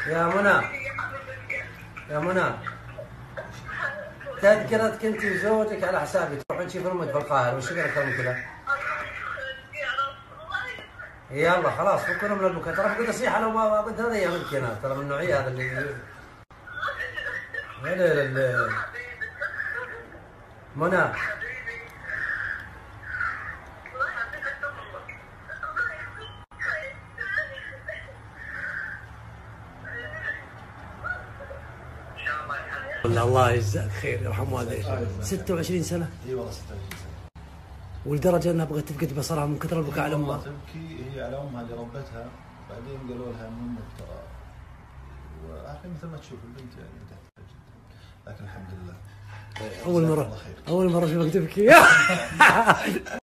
يا منى، يا منى، تذكرتك انت وزوجك على حسابي تروحون تشوفون امك في القاهره، وش يقول اكثر من كذا؟ يلا خلاص فكونا من البكاء، ترى بقول نصيحه لو ما قلت هذا يا منك انا، ترى من النوعيه هذا اللي لا منى. الله يجزاك خير يرحم والديك. 26 سنة؟ اي والله 26 سنة. ولدرجة انها بغت تفقد بصرها من كثر البكاء على امها. تبكي هي على امها اللي ربتها، بعدين قالوا لها ان امك ترى، وعارفين مثل ما تشوف البنت يعني تحتاج جدا، لكن الحمد لله. اول مرة اشوفك تبكي.